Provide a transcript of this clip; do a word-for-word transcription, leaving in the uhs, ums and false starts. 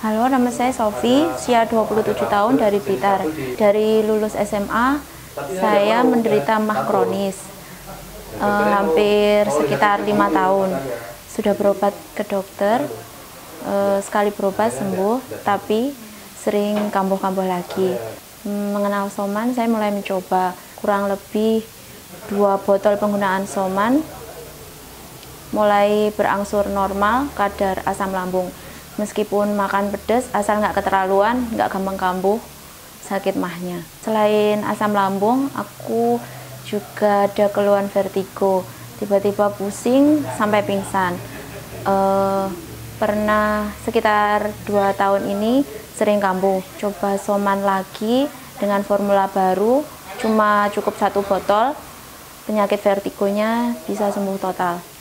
Halo, nama saya Sofi, usia dua puluh tujuh tahun dari Blitar. Dari lulus S M A, saya menderita MAH kronis, eh, hampir sekitar lima tahun. Sudah berobat ke dokter, eh, sekali berobat sembuh, tapi sering kambuh-kambuh lagi. Mengenal Soman, saya mulai mencoba kurang lebih dua botol penggunaan Soman, mulai berangsur normal kadar asam lambung. Meskipun makan pedas, asal nggak keterlaluan, nggak gampang kambuh, sakit mahnya. Selain asam lambung, aku juga ada keluhan vertigo, tiba-tiba pusing sampai pingsan. E, pernah sekitar dua tahun ini sering kambuh. Coba Soman lagi dengan formula baru, cuma cukup satu botol, penyakit vertigonya bisa sembuh total.